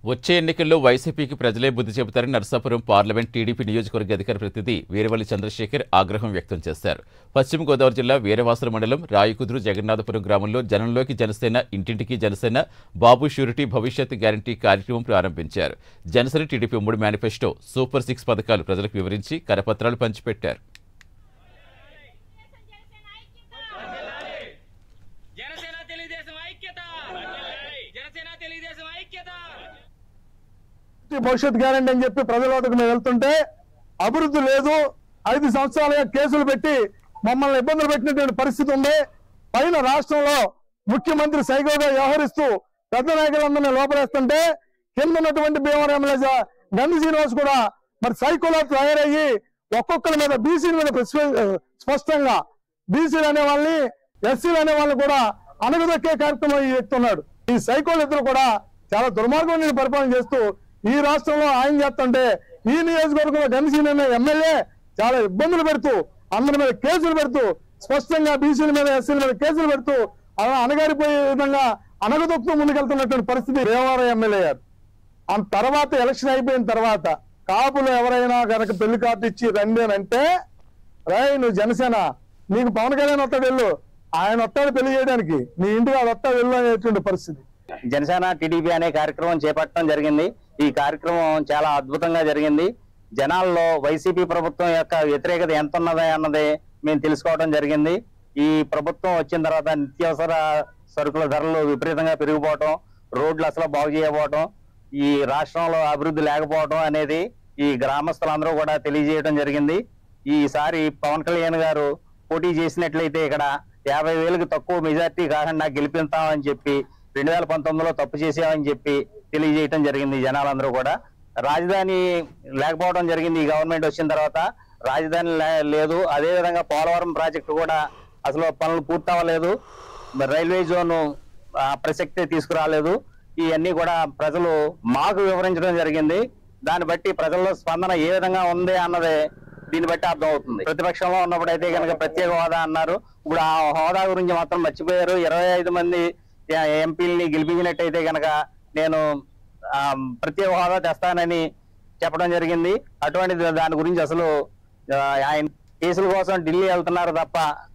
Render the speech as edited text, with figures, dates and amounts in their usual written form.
వచ్చే ఎన్నికల్లో వైసీపీకి ప్రజలే బుద్ధి చెబుతారని నర్సాపురం పార్లమెంట్ టీడీపీ నియోజకవర్గ అధికార ప్రతినిధి వీరవల్లి చంద్రశేఖర్ ఆగ్రహం వ్యక్తం చేశారు. పశ్చిమ గోదావరి జిల్లా వీరవాసల మండలం రాయకుదురు జగన్నాథపురం గ్రామంలో జనంలోకి జనసేన, ఇంటింటికి జనసేన, బాబు షూరిటీ భవిష్యత్ గ్యారంటీ కార్యక్రమం ప్రారంభించారు. జనసేన టీడీపీ ఉమ్మడి మేనిఫెస్టో సూపర్ 6 పథకాలు ప్రజలకు వివరించి కరపత్రాలు పంచిపెట్టారు. భవిష్యత్ గ్యారంటీ అని చెప్పి ప్రజల వద్దకు మేము వెళ్తుంటే అభివృద్ధి లేదు, 5 సంవత్సరాలుగా కేసులు పెట్టి మమ్మల్ని ఇబ్బందులు పెట్టినటువంటి పరిస్థితి ఉంది. పైన రాష్ట్రంలో ముఖ్యమంత్రి సైకోగా వ్యవహరిస్తూ పెద్ద నాయకులందరినీ లోపలేస్తుంటే కింద ఉన్నటువంటి భీమవరం ఎమ్మెల్యే గండి శ్రీనివాస్ కూడా మరి సైకోలా తయారయ్యి ఒక్కొక్కరి మీద బీసీల మీద స్పష్టంగా బీసీలు అనే వాళ్ళని, ఎస్సీలు అనే వాళ్ళని కూడా అణగదొక్కే కార్యక్రమం చేస్తున్నాడు. ఈ సైకోలు ఇద్దరు కూడా చాలా దుర్మార్గం పరిపాలన చేస్తూ ఈ రాష్ట్రంలో ఆయన చేస్తుంటే ఈ నియోజకవర్గంలో గండిసీని అనే ఎమ్మెల్యే చాలా ఇబ్బందులు పెడుతూ అందరి మీద కేసులు పెడుతూ స్పష్టంగా బీసీల మీద, ఎస్సీల మీద కేసులు పెడుతూ అలా అణగారిపోయే విధంగా అణగదొక్కుతూ ముందుకెళ్తున్నటువంటి పరిస్థితి భీమవరం ఎమ్మెల్యే గారు. ఆ తర్వాత ఎలక్షన్ అయిపోయిన తర్వాత కాపులు ఎవరైనా కనుక పెళ్లి కార్డు ఇచ్చి రండి అని అంటే, రాయ్ నువ్వు జనసేన, నీకు పవన్ కళ్యాణ్ వస్తాడు వెళ్ళు, ఆయన వస్తాడు పెళ్లి చేయడానికి, నీ ఇంటికి అది వస్తాడు వెళ్ళు అనేటువంటి పరిస్థితి. జనసేన టీడీపీ అనే కార్యక్రమం చేపట్టడం జరిగింది. ఈ కార్యక్రమం చాలా అద్భుతంగా జరిగింది. జనాల్లో వైసీపీ ప్రభుత్వం యొక్క వ్యతిరేకత ఎంత ఉన్నది అన్నది మేము తెలుసుకోవడం జరిగింది. ఈ ప్రభుత్వం వచ్చిన తర్వాత నిత్యావసర సరుకుల ధరలు విపరీతంగా పెరిగిపోవటం, రోడ్లు అసలు బాగు చేయకపోవటం, ఈ రాష్ట్రంలో అభివృద్ధి లేకపోవడం అనేది ఈ గ్రామస్తులందరూ కూడా తెలియజేయడం జరిగింది. ఈసారి పవన్ కళ్యాణ్ గారు పోటీ చేసినట్లయితే ఇక్కడ 50,000కి తక్కువ మెజార్టీ కాకుండా గెలిపిస్తామని చెప్పి 2019లో తప్పు చేసామని చెప్పి తెలియజేయటం జరిగింది. జనాలందరూ కూడా రాజధాని లేకపోవడం జరిగింది. ఈ గవర్నమెంట్ వచ్చిన తర్వాత రాజధాని లేదు. అదేవిధంగా పోలవరం ప్రాజెక్టు కూడా అసలు పనులు పూర్తవ్వలేదు. రైల్వే జోన్ ప్రసక్తే తీసుకురాలేదు. ఇవన్నీ కూడా ప్రజలు మాకు వివరించడం జరిగింది. దాన్ని బట్టి ప్రజల్లో స్పందన ఏ విధంగా ఉంది అన్నది దీన్ని బట్టి అర్థం అవుతుంది. ప్రతిపక్షంలో ఉన్నప్పుడు అయితే కనుక ప్రత్యేక హోదా అన్నారు. ఇప్పుడు ఆ హోదా గురించి మాత్రం మర్చిపోయారు. 25 మంది ఎంపీలని గెలిపించినట్టయితే కనుక నేను ప్రత్యేక హోదా తెస్తానని చెప్పడం జరిగింది. అటువంటి దాని గురించి అసలు ఆయన కేసుల కోసం ఢిల్లీ వెళ్తున్నారు తప్ప